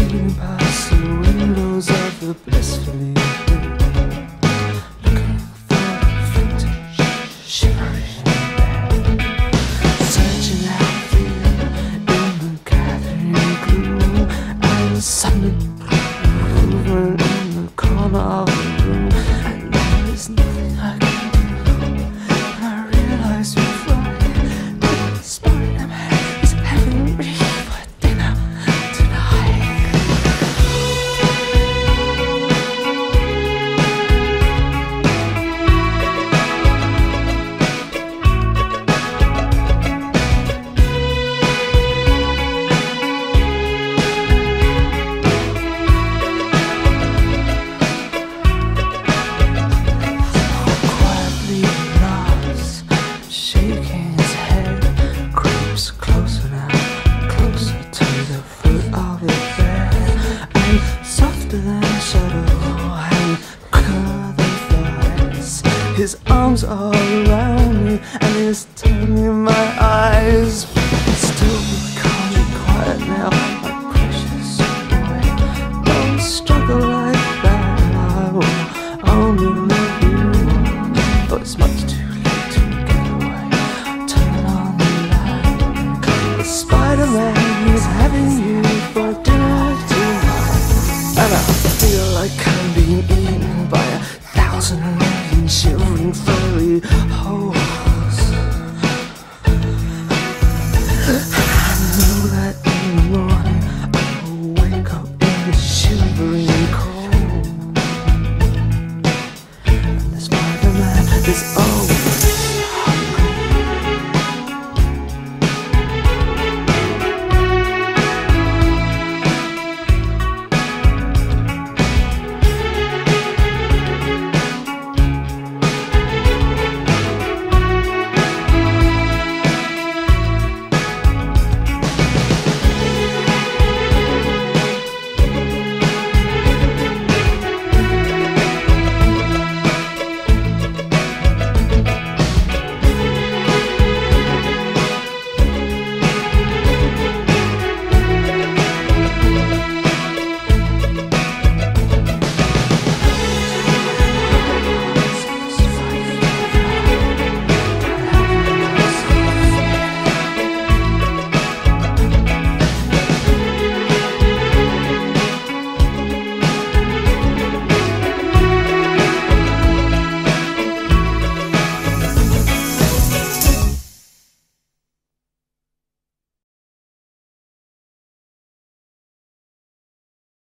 Leaning past the windows of the blissfully looking for vintage, shivering bed, searching out fear in the gathering gloom, and suddenly movement in the corner of the room, and there is nothing I can do. And I realize you're flying, but Spider-Man is having me for dinner tonight. Quietly nods, shaking his head, creeps closer now, closer to the foot of the bed, and softer than a shadow, and quicker than flies. His arms are around me, and he's turning my eyes. Still calm and quiet now, my precious boy. Don't struggle like that, I will only love you. But it's much too late to get away. Turn on the light. Spider-Man is having you for dinner tonight. And I feel like I'm being eaten by 1,000 million shivering furry